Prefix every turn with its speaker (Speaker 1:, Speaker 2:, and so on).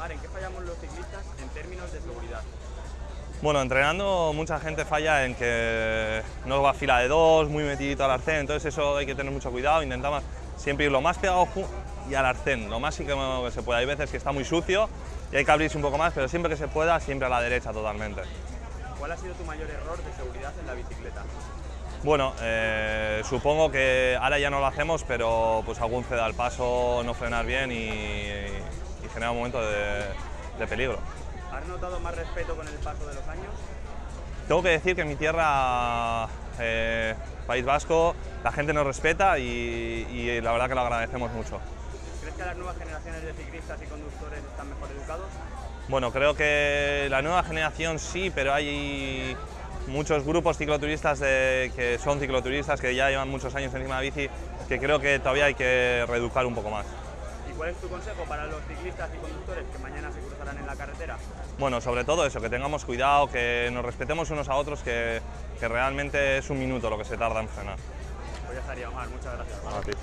Speaker 1: Omar, ¿en qué fallamos los ciclistas en términos de seguridad?
Speaker 2: Bueno, entrenando mucha gente falla en que no va a fila de dos, muy metidito al arcén, entonces eso hay que tener mucho cuidado, intentamos siempre ir lo más pegado y al arcén, lo más que se pueda. Hay veces que está muy sucio y hay que abrirse un poco más, pero siempre que se pueda, siempre a la derecha totalmente.
Speaker 1: ¿Cuál ha sido tu mayor error de seguridad en la bicicleta?
Speaker 2: Bueno, supongo que ahora ya no lo hacemos, pero pues algún ceda al paso, no frenar bien y genera un momento de peligro.
Speaker 1: ¿Has notado más respeto con el paso de los años?
Speaker 2: Tengo que decir que en mi tierra, País Vasco, la gente nos respeta y la verdad que lo agradecemos mucho.
Speaker 1: ¿Crees que las nuevas generaciones de ciclistas y conductores están mejor educados?
Speaker 2: Bueno, creo que la nueva generación sí, pero hay muchos grupos cicloturistas que son cicloturistas, que ya llevan muchos años encima de la bici, que creo que todavía hay que reeducar un poco más.
Speaker 1: ¿Y cuál es tu consejo para los ciclistas y conductores que mañana se cruzarán en la carretera?
Speaker 2: Bueno, sobre todo eso, que tengamos cuidado, que nos respetemos unos a otros, que realmente es un minuto lo que se tarda en frenar.
Speaker 1: Pues ya estaría, Omar, muchas gracias.
Speaker 2: A ti.